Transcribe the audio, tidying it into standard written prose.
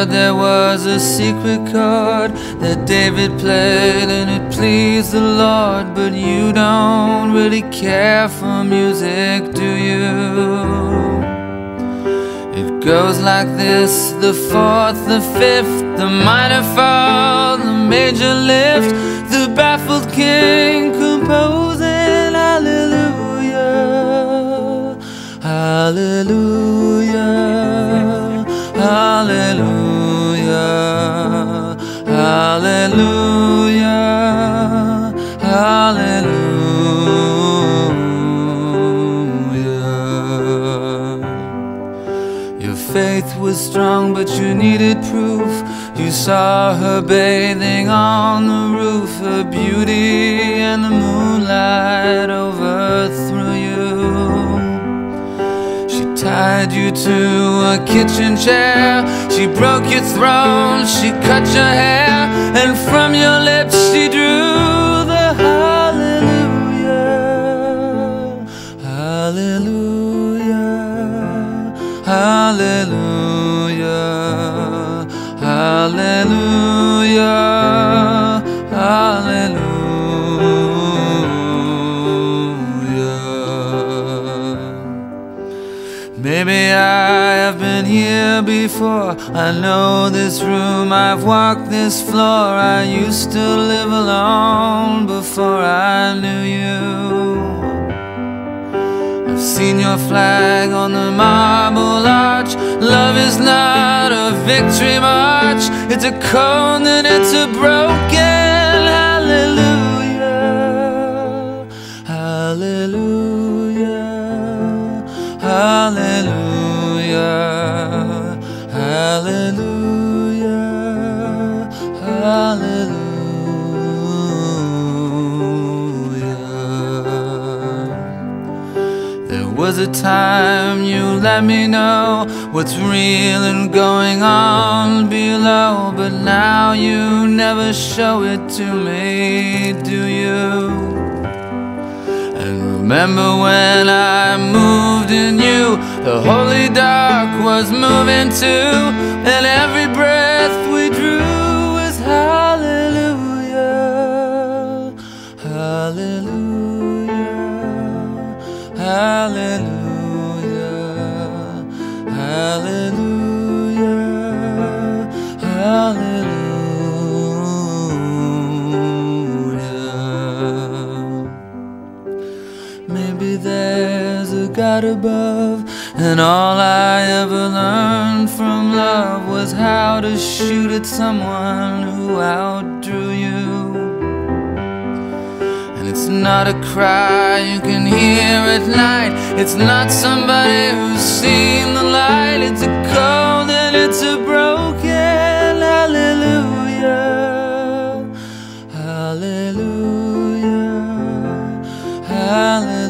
heard there was a secret chord that David played and it pleased the Lord. But you don't really care for music, do you? It goes like this: the fourth, the fifth, the minor fall, the major lift, the baffled king composing hallelujah, hallelujah, hallelujah, hallelujah, hallelujah. Your faith was strong, but you needed proof. You saw her bathing on the roof. Her beauty and the moonlight overthrew you. She tied you to a kitchen chair. She broke your throne, she cut your hair, and from your lips she drew the hallelujah, hallelujah, hallelujah, hallelujah, hallelujah. Maybe I have been here before. I know this room, I've walked this floor. I used to live alone before I knew you. I've seen your flag on the marble arch. Love is not a victory march. It's a code and it's a broken hallelujah, hallelujah, hallelujah, hallelujah, hallelujah. There was a time you let me know what's real and going on below, but now you never show it to me, do you? And remember when I moved in you, the holy dark was moving too, and every breath we drew was hallelujah, hallelujah, hallelujah, hallelujah, hallelujah. Maybe there's a God above, and all I ever learned from love was how to shoot at someone who outdrew you. And it's not a cry you can hear at night. It's not somebody who's seen the light. It's a cold and it's a broken hallelujah, hallelujah, hallelujah.